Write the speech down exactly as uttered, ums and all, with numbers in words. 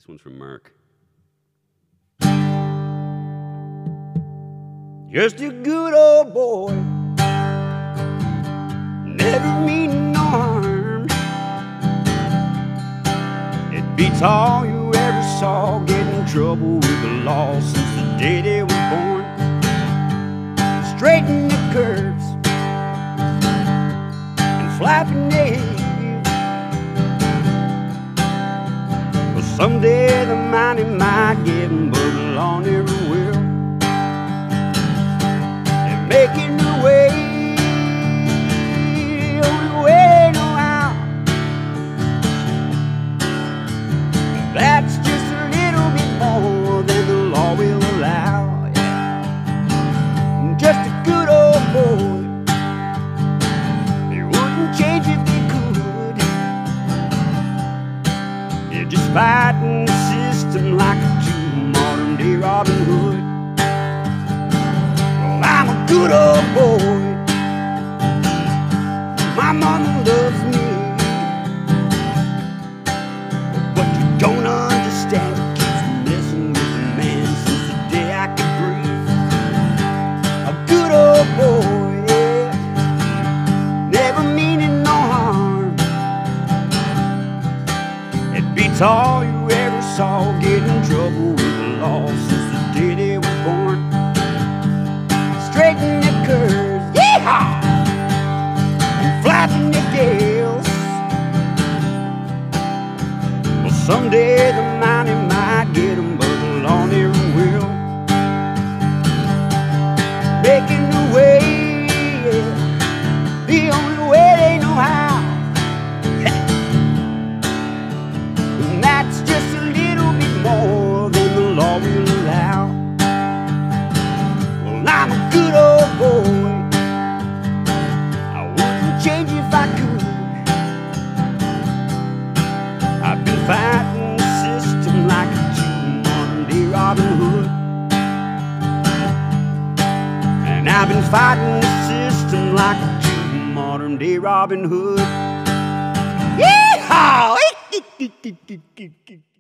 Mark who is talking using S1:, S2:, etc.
S1: This one's from Mark.
S2: Just a good old boy, never meaning no harm. It beats all you ever saw, get in trouble with the law since the day they was born. Straighten the curves and flapping their heels. Well, someday the money might get 'em, but the law never will. Making the way, only way they know how. That's just a little bit more than the law will allow. Yeah. Just a good old boy, they wouldn't change if they could. They're just fighting the system like a true modern day Robin Hood. I'm a good old boy, my mama loves me, but you don't understand, it keeps me messing with the man since the day I could breathe. A good old boy, yeah, never meaning no harm. It beats all you ever saw, get in trouble with the law since the day they were born. Straighten the curves, yeehaw, and flatten the gales. Well, someday the money might get 'em, but the law never will. Making the way, yeah, the only way they know how. And that's just a little bit more than the law will allow. I'm a good old boy, I wouldn't change if I could. I've been fighting the system like a true modern day Robin Hood. And I've been fighting the system like a true modern day Robin Hood. Yeehaw!